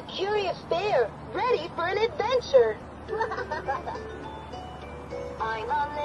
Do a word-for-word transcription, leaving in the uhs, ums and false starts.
curious bear, ready for an adventure. I'm a